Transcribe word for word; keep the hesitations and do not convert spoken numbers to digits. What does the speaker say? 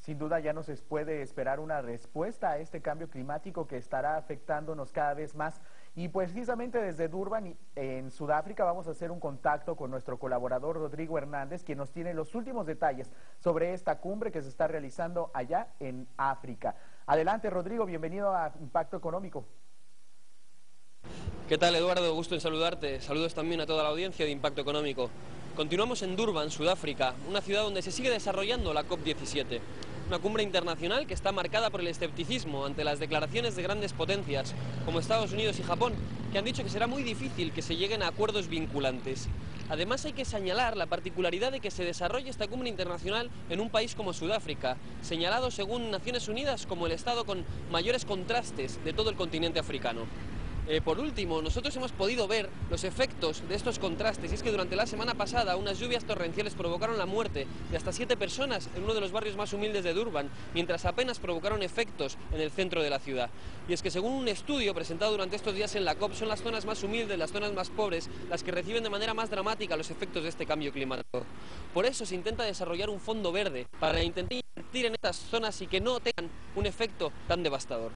sin duda ya no se puede esperar una respuesta a este cambio climático que estará afectándonos cada vez más. Y precisamente desde Durban, en Sudáfrica, vamos a hacer un contacto con nuestro colaborador Rodrigo Hernández, quien nos tiene los últimos detalles sobre esta cumbre que se está realizando allá en África. Adelante, Rodrigo, bienvenido a Impacto Económico. ¿Qué tal, Eduardo? Gusto en saludarte. Saludos también a toda la audiencia de Impacto Económico. Continuamos en Durban, Sudáfrica, una ciudad donde se sigue desarrollando la COP diecisiete. Una cumbre internacional que está marcada por el escepticismo ante las declaraciones de grandes potencias, como Estados Unidos y Japón, que han dicho que será muy difícil que se lleguen a acuerdos vinculantes. Además, hay que señalar la particularidad de que se desarrolle esta cumbre internacional en un país como Sudáfrica, señalado según Naciones Unidas como el estado con mayores contrastes de todo el continente africano. Eh, por último, nosotros hemos podido ver los efectos de estos contrastes, y es que durante la semana pasada unas lluvias torrenciales provocaron la muerte de hasta siete personas en uno de los barrios más humildes de Durban, mientras apenas provocaron efectos en el centro de la ciudad. Y es que según un estudio presentado durante estos días en la COP, son las zonas más humildes, las zonas más pobres, las que reciben de manera más dramática los efectos de este cambio climático. Por eso se intenta desarrollar un fondo verde para intentar invertir en estas zonas y que no tengan un efecto tan devastador.